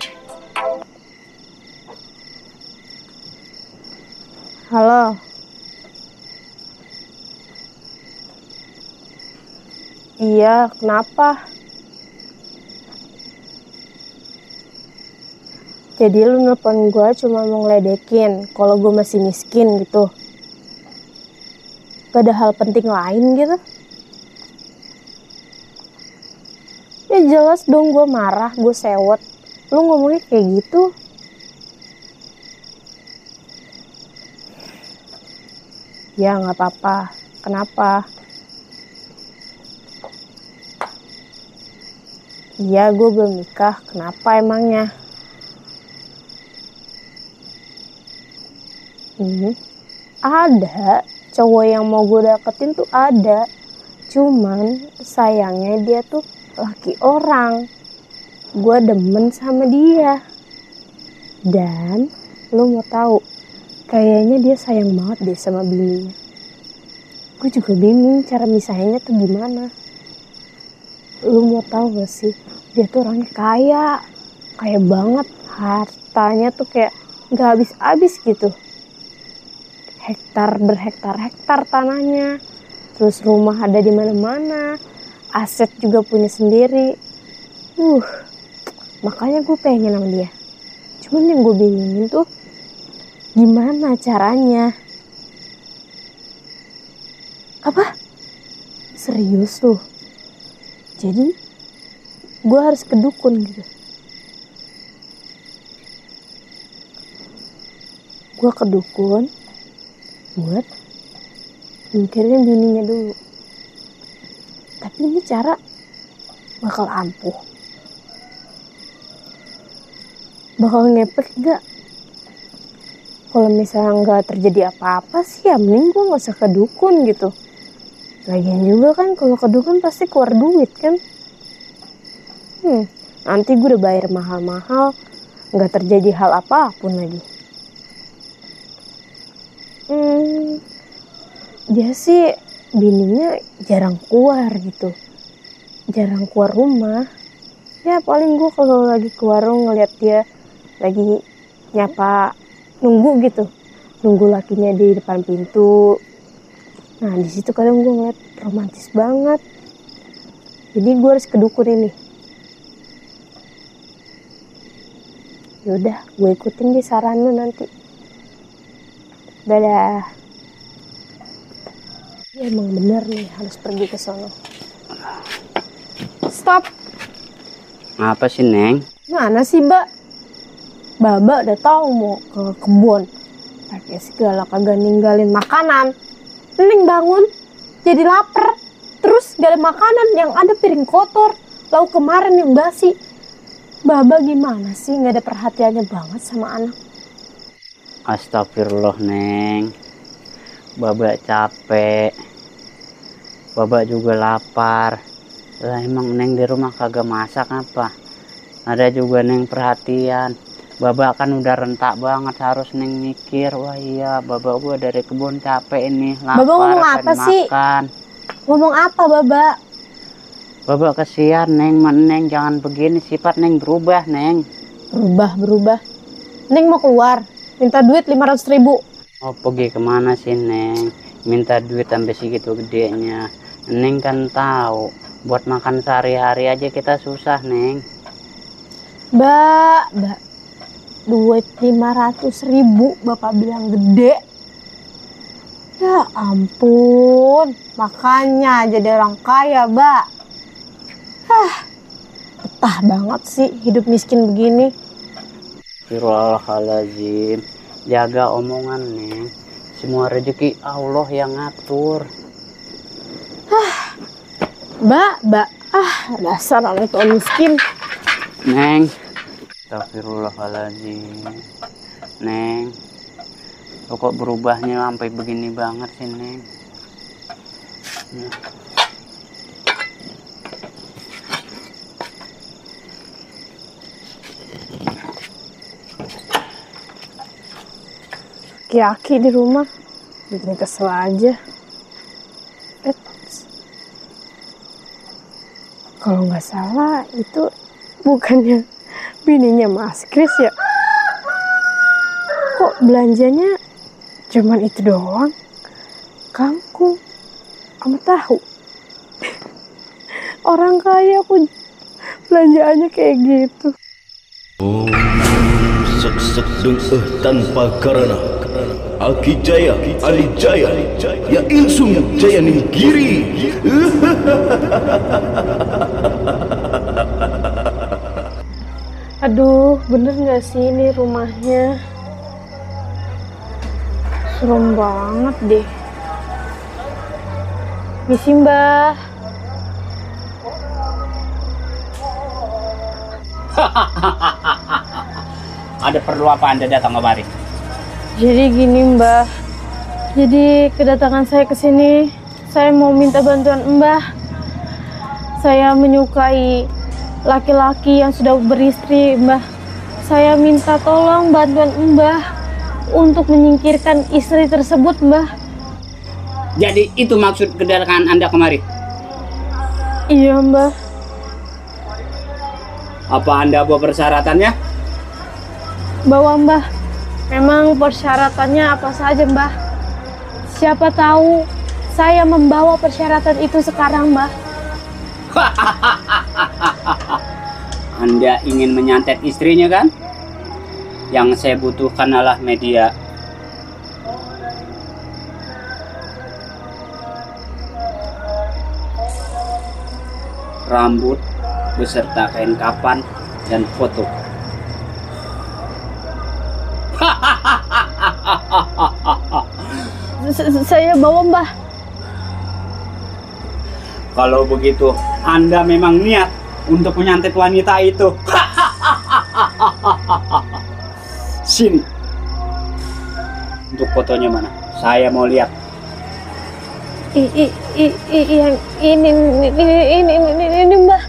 Halo? Iya, kenapa? Jadi lu nelpon gue cuma mau ngeledekin kalau gue masih miskin gitu. Gak ada hal penting lain gitu. Ya jelas dong gue marah, gue sewot. Lu ngomongnya kayak gitu. Ya gak apa-apa. Kenapa? Iya gue belum nikah. Kenapa emangnya? Ada cowok yang mau gue deketin tuh ada, cuman sayangnya dia tuh laki orang. Gue demen sama dia, dan lo mau tahu, kayaknya dia sayang banget deh sama bininya. Gue juga bingung cara misahinnya tuh gimana. Lo mau tahu gak sih, dia tuh orangnya kaya banget, hartanya tuh kayak nggak habis-habis gitu. Hektar berhektar-hektar tanahnya, terus rumah ada di mana-mana, aset juga punya sendiri. Makanya gue pengen sama dia. Cuman yang gue bingungin tuh gimana caranya? Apa? Serius tuh? Jadi gue harus ke dukun gitu. Gue ke dukun buat mikirin bininya dulu. Tapi ini cara bakal ampuh, bakal ngepek gak? Kalau misalnya gak terjadi apa-apa sih ya mending gue gak usah ke dukun gitu. Lagian juga kan kalau ke dukun pasti keluar duit kan. Nanti gue udah bayar mahal-mahal, gak terjadi hal apapun lagi. Dia sih bininya jarang keluar gitu, jarang keluar rumah. Ya paling gue kalau lagi ke warung ngeliat dia lagi nyapa, nunggu gitu, nunggu lakinya di depan pintu. Nah di situ kadang gue ngeliat romantis banget. Jadi gue harus ke dukun ini. Yaudah, gue ikutin di saran lu nanti. Dadah. Ya, emang bener nih harus pergi ke sono. Stop. Apa sih Neng? Mana sih Mbak? Baba udah tahu mau ke kebun. Pakai segala kagak ninggalin makanan. Neng bangun jadi lapar. Terus gak ada makanan, yang ada piring kotor. Lauk kemarin yang basi. Baba gimana sih gak ada perhatiannya banget sama anak? Astagfirullah Neng. Baba capek. Baba juga lapar. Lah emang Neng di rumah kagak masak apa? Ada juga Neng perhatian. Baba kan udah rentak banget, harus Neng mikir. Wah iya, Baba gua dari kebun capek ini, lapar. Baba ngomong apa sih? Makan. Ngomong apa Baba? Baba kesian Neng, Neng jangan begini, sifat Neng berubah Neng. Berubah. Neng mau keluar, minta duit 500.000. Oh pergi kemana sih Neng? Minta duit sampai segitu gedenya. Neng kan tahu, buat makan sehari-hari aja kita susah Neng. Mbak, duit 500.000 Bapak bilang gede. Ya ampun, makanya jadi orang kaya Mbak. Betah banget sih hidup miskin begini. Astagfirullahaladzim. Jaga omongan Neng. Semua rezeki Allah yang ngatur. Mbak, dasar orang tua miskin. Neng. Astagfirullahaladzim. Neng. Lo kok berubahnya sampai begini banget sih Neng? Aki-aki di rumah bikin kesel aja. Kalau nggak salah itu bukannya bininya Mas Kris ya? Kok belanjanya cuman itu doang? Kangkung sama tahu. Orang kaya aku belanjaannya kayak gitu. Sek deng tanpa karena Aki Jaya, Ali Jaya, ya insung Jaya Ninggiri. Aduh, bener nggak sih ini rumahnya? Serem banget deh. Misi Mbah. Ada perlu apa Anda datang kemari? Jadi gini Mbah. Jadi kedatangan saya ke sini, saya mau minta bantuan Mbah. Saya menyukai laki-laki yang sudah beristri, Mbah. Saya minta tolong bantuan Mbah untuk menyingkirkan istri tersebut, Mbah. Jadi itu maksud kedatangan Anda kemari? Iya, Mbah. Apa Anda bawa persyaratannya? Bawa, Mbah. Memang persyaratannya apa saja, Mbah? Siapa tahu saya membawa persyaratan itu sekarang, Mbah. Anda ingin menyantet istrinya kan? Yang saya butuhkan adalah media. Rambut beserta kain kapan dan foto. Saya bawa, Mbah. Kalau begitu, Anda memang niat untuk menyantet wanita itu. Sini. Untuk fotonya mana? Saya mau lihat. Yang ini, Mbah.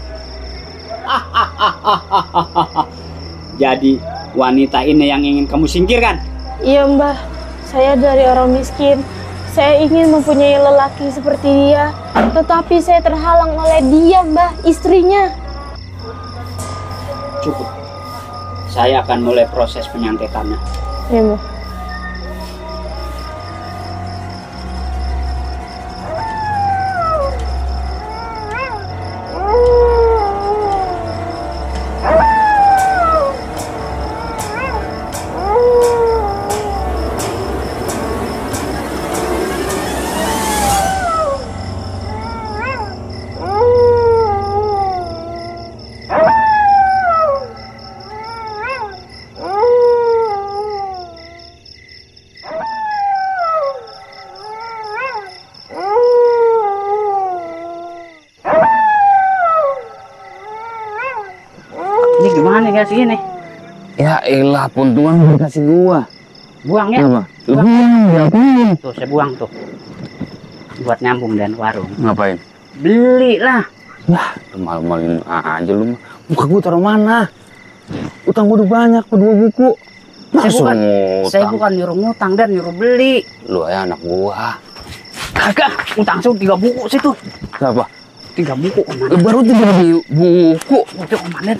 Jadi wanita ini yang ingin kamu singkirkan? Iya, Mbah. Saya dari orang miskin. Saya ingin mempunyai lelaki seperti dia, tetapi saya terhalang oleh dia, Mbah, istrinya. Cukup. Saya akan mulai proses penyantetannya. Iya, Mbah. Ini gimana guys ini? Ya elah, puntungan udah kasih gua. Buang ya? Apa? Tuh, saya buang tuh. Buat nyambung dan warung. Ngapain? Beli lah. Wah, malu-maluin aja lu. Muka gua taruh mana? Utang gua udah banyak, kedua buku. Saya bukan nyuruh ngutang dan nyuruh beli. Lu ya anak gua. Kagak, utang saya 3 buku situ. Siapa? 3 buku komandan. Baru 3 buku. Itu komandan.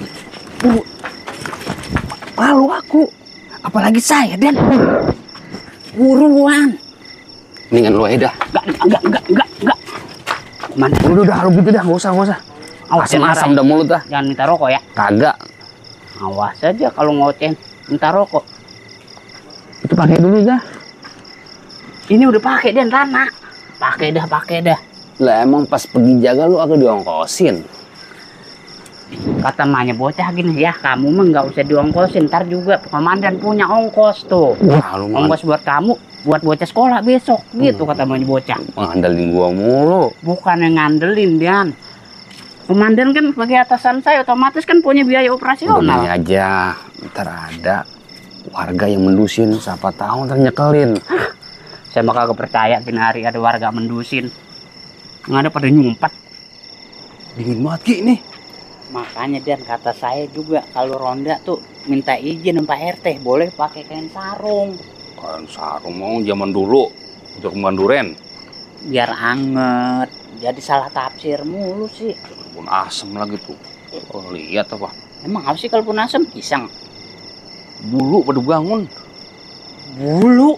Malu aku. Apalagi saya dan buruan. Mendingan lu aja dah. Enggak. Komandan. Udah lu gitu dah, enggak usah. Awas Asam dah mulut dah. Jangan minta rokok ya. Kagak. Awas aja kalau ngocen minta rokok. Itu pakai dulu dah. Ini udah pakai dan Rana. Pakai dah. Lah emang pas pergi jaga lu agak diongkosin. Kata emaknya bocah gini ya, kamu mah nggak usah diongkosin, ntar juga komandan punya ongkos tuh. Wah, lu Ongkos buat kamu, buat bocah sekolah besok, gitu kata emaknya bocah. ngandelin gua mulu. Bukan yang ngandelin, Dian. Komandan kan sebagai atasan saya, otomatis kan punya biaya Udah operasional. gini aja, ntar ada warga yang mendusin, siapa tahu ntar nyekelin. Saya mah kagak percaya gini hari ada warga mendusin. Nggak ada pada nyumpat. Dingin banget Ki nih. Makanya Dian kata saya juga kalau ronda tuh minta izin sama Pak RT, boleh pakai kain sarung. Kain sarung mau zaman dulu, untuk manduren. Biar anget. Jadi salah tafsir mulu sih. Pun asem lagi tuh. Oh, lihat apa? Emang apa sih kalau pun asem? Pisang. Bulu pada bangun. Bulu.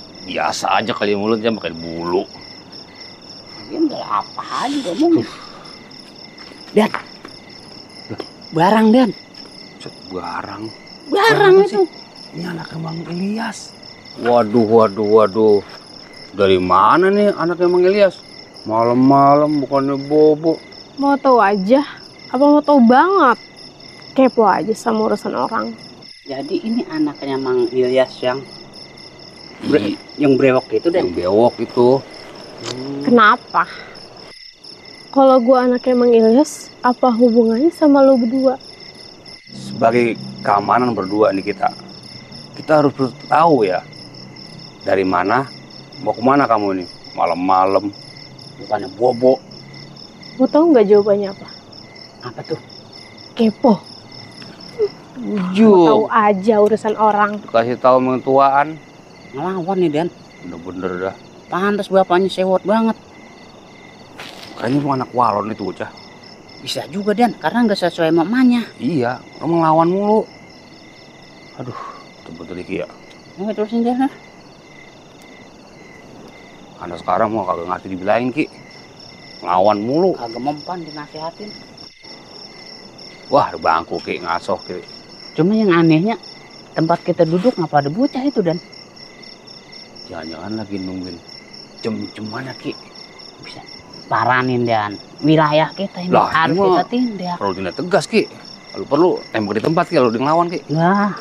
Biasa aja kali mulutnya pakai bulu. Dia nggak apa aja ngomongnya. Dan. Barang, Dan. Set, barang. Barang itu. Ini anak Mang Ilyas. Waduh. Dari mana nih anak Mang Ilyas? Malam-malam bukannya bobo. Mau tahu aja? Apa mau tahu banget? Kepo aja sama urusan orang. Jadi ini anaknya Mang Ilyas yang Ih, yang brewok itu, Dan. yang bewok itu. Kenapa? Kalau gua anaknya Mang Ilyas, apa hubungannya sama lo berdua? Sebagai keamanan berdua nih kita harus tahu ya dari mana mau kemana kamu ini malam-malam, bukannya bobo. Mau tahu nggak jawabannya apa? Apa tuh? Kepo. Mau tahu aja urusan orang. Kasih tahu mentuaan. Ngelawan nih, Dan. Bener-bener dah. Pantas bapaknya sewot banget. Kayaknya lu anak walon itu bocah. Bisa juga, Dan, karena nggak sesuai sama emaknya. Iya, lu ngelawan mulu. Aduh, betul Ki ya. Nggak terusin, Dan. Anak sekarang mau kagak ngerti dibilangin Ki. Ngelawan mulu. Kagak mempan dinasihatin. Wah, ada bangku Ki, ngasoh Ki. Cuma yang anehnya, tempat kita duduk ngapa ada bocah itu, Dan? Jangan-jangan lagi nungguin jam mana Ki? Bisa paranin, Dan. Wilayah kita ini Lah, harus ini mah kita tindak. perlu tindak tegas Ki. Kalau perlu tembak di tempat Ki kalau dia ngelawan Ki. Lah.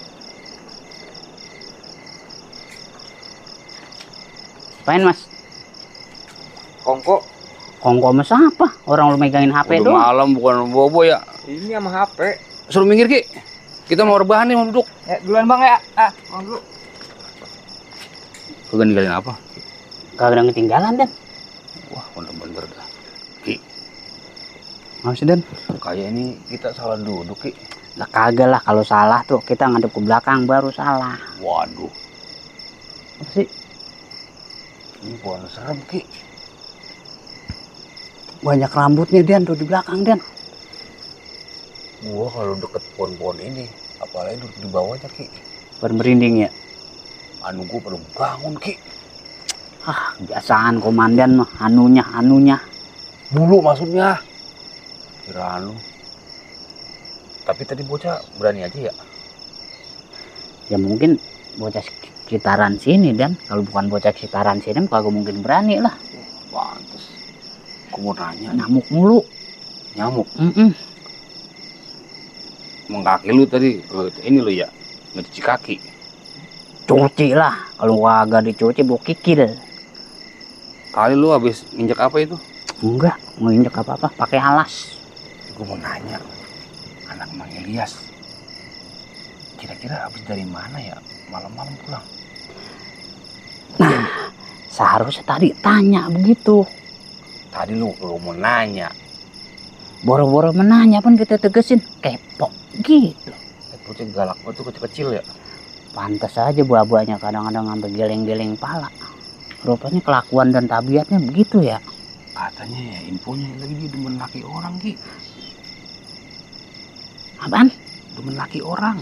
Apain, Mas? Kongko, Kongko mas apa? Orang lu megangin HP Udah doang. malam bukan bobo ya. ini sama HP. Suruh minggir Ki. Kita mau rebahan nih, mau duduk. Duluan bang ya. Bang dulu. Kagak ninggalin apa? Kagak ada ketinggalan, Dan. Wah, bener-bener dah. Ki, Mau sih, Dan? kayak ini kita salah duduk Ki. Lah kagak lah, kalau salah tuh kita ngadep ke belakang baru salah. Waduh, Apa sih? ini pohon serem Ki. Banyak rambutnya, Dan, tuh di belakang, Dan. Gua kalau deket pohon-pohon ini, apalagi duduk di bawahnya Ki. Bermerinding ya. Anu gua pada bangun Ki. Ah, biasaan komandan mah anunya. Dulu maksudnya. Kira anu. Tapi tadi bocah berani aja ya. Ya mungkin bocah sekitaran sini, Dan. Kalau bukan bocah sekitaran sini mah kagak mungkin berani lah. Pantes. Gua mau nanya. Nyamuk mulu. Nyamuk. Mm-mm. Kaki lu tadi, ini lu ya, ngecuci kaki. Cuci lah. Kalau kagak dicuci bau kikil. Kali lu habis nginjek apa itu? Enggak, mau injek apa-apa pakai alas. Gue mau nanya, anak Mang Ilyas, kira-kira habis dari mana ya malam-malam pulang? Nah, seharusnya tadi tanya begitu. Tadi lu mau nanya, Boro-boro menanya pun kita tegesin kepo gitu. bocah galak banget tuh kecil-kecil ya. Pantas aja buah-buahnya kadang-kadang sampai geleng-geleng pala. Rupanya kelakuan dan tabiatnya begitu ya. Katanya ya infonya lagi dia demen laki orang Ki. Apaan? Demen laki orang.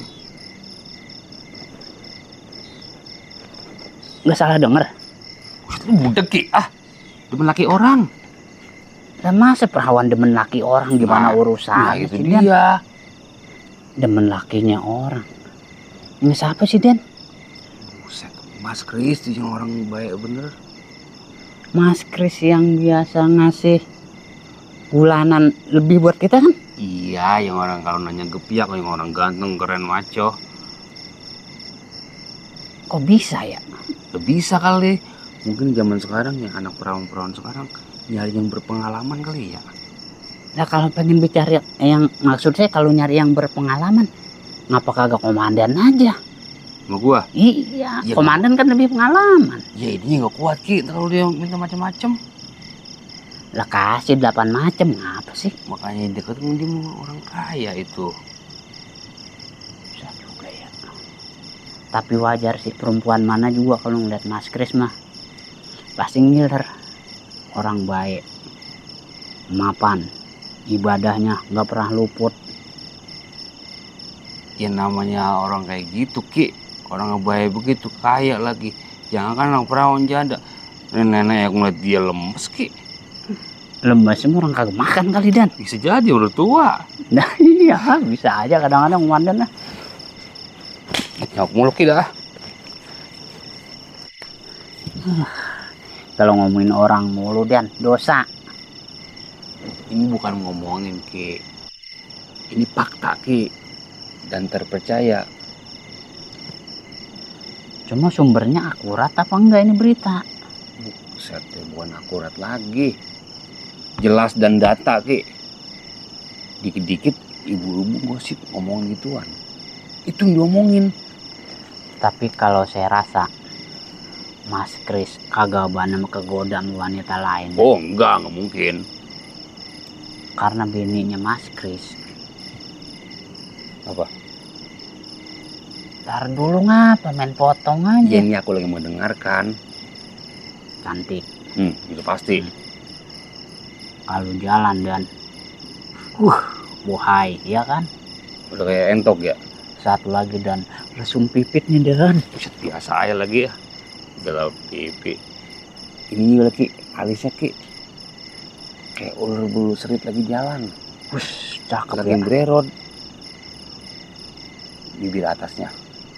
Gak salah denger. Buset lu budek Ki, demen laki orang. Lah masa perawan demen laki orang gimana urusan? Nah itu dia. Demen lakinya orang. Ini siapa sih, Den? Buset, Mas Kris tuh yang orang baik bener. Mas Kris yang biasa ngasih bulanan lebih buat kita kan? Iya, yang orang kalau nanya gepiak, yang orang ganteng, keren, maco. Kok bisa ya? Udah bisa kali. Mungkin zaman sekarang ya anak perawan-perawan sekarang nyari yang berpengalaman kali ya. Nah kalau pengen bicara yang maksud saya kalau nyari yang berpengalaman, ngapa kagak komandan aja? Sama gua? Iya, Ya, komandan kan lebih pengalaman. Ya ini nggak kuat Ki, kalau dia minta macam-macam. Lah kasih 8 macam ngapa sih? Makanya deketin dia mau orang kaya itu. Bisa juga ya. Tapi wajar sih perempuan mana juga kalau ngeliat Mas Kris mah pasti ngiler. Orang baik, mapan, ibadahnya nggak pernah luput. Ya namanya orang kayak gitu Ki, orang baik begitu kaya lagi. Jangan kan orang perawan janda. Nenek yang ngeliat dia lemes Ki. Lemas semua orang kagak makan kali Dan. Bisa jadi udah tua. Nah iya bisa aja kadang-kadang komandan lah. Nyok mulu kita. Kalau ngomongin orang mulu Dan dosa. Ini bukan ngomongin Ki. Ini fakta Ki. Dan terpercaya. Cuma sumbernya akurat apa enggak ini berita? Buset, bukan akurat lagi. Jelas dan data Ki. Dikit-dikit ibu-ibu gosip ngomongin gituan. Itu yang diomongin. Tapi kalau saya rasa Mas Kris kagak banam kegoda sama wanita lain. Oh enggak mungkin. Karena bininya Mas Kris. Apa? Ntar dulu ngapa main potong aja. Ya, ini aku lagi mendengarkan. Cantik. Itu pasti. Kalau jalan Dan. Bohai, ya kan? Udah kayak entok ya. Satu lagi Dan, lesung pipit nih Dan. Buset, biasa aja lagi ya. Galau pipi. Ini juga Ki, alisnya Ki. Kayak ular bulu serit lagi jalan. Wush, cakep Lagi ya. bererot. Bibir atasnya.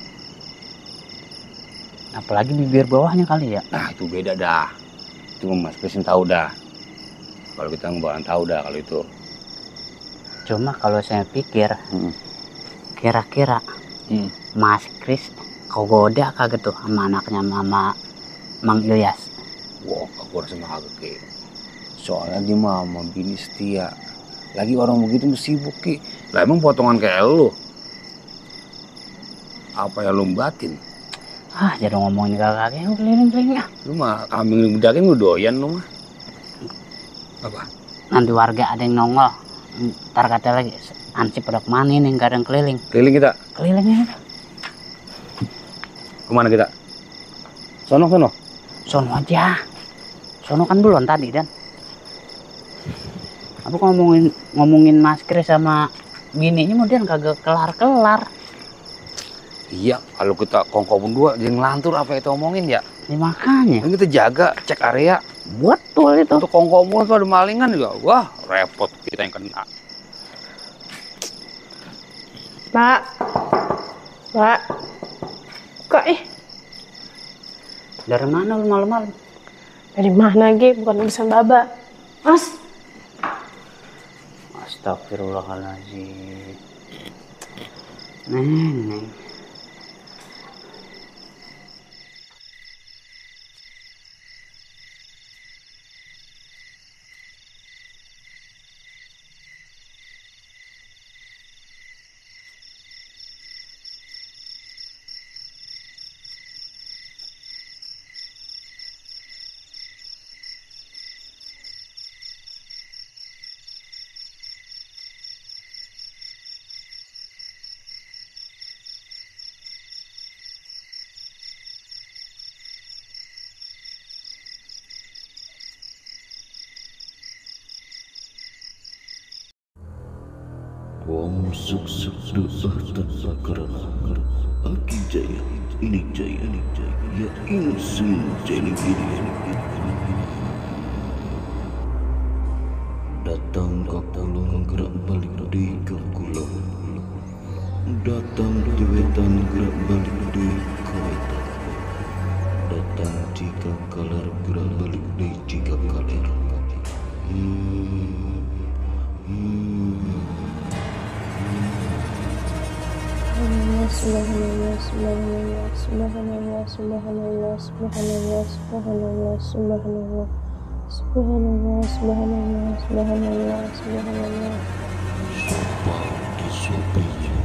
Apalagi bibir bawahnya kali ya. Nah itu beda dah. Itu Mas Kris tahu dah. Kalau kita nggak bakalan tahu dah kalau itu. Cuma kalau saya pikir, kira-kira Mas Kris kegoda kagak tuh sama anaknya Mama Mang Ilyas? Wah, aku rasa mah agak Ki. Soalnya dia mama bini setia. Lagi orang begitu mesti sibuk Ki. Lah emang potongan kayak lu. Apa yang lu batin? Jadi ngomongin kagak lu keliling-keliling ya. Lu mah kambing bedakin lu doyan lu mah. Apa? Nanti warga ada yang nongol. Ntar kata lagi, ansip pada kemana nih, nggak ada yang keliling. Keliling kita? Kelilingnya. Kemana kita? Sono. Sono aja. Sono kan belum tadi Dan. Apa ngomongin Mas Kris sama bininya kemudian kagak kelar-kelar. Iya, kalau kita kongko berdua jadi ngelantur apa itu omongin ya. Ya makanya. Kan kita jaga, cek area. Betul itu. Untuk kongko mulu kalau ada malingan juga, wah repot kita yang kena. Pak. Kok Dari mana lu malam-malam? dari mana Ge? Bukan urusan Baba. Mas. Astagfirullahaladzim. Neng. Om suk doa tanpa kerana Aki jaya, ini jaya, ya insun jaya gini. Datang ke kulon gerak balik di ke kulon. Datang di wetan gerak balik di ke wetan. Datang jika kaler gerak balik di jika kaler. Subhanallah, subhanallah, subhanallah, subhanallah, subhanallah, subhanallah, subhanallah, subhanallah, subhanallah, subhanallah, subhanallah. Sopan di sopinya.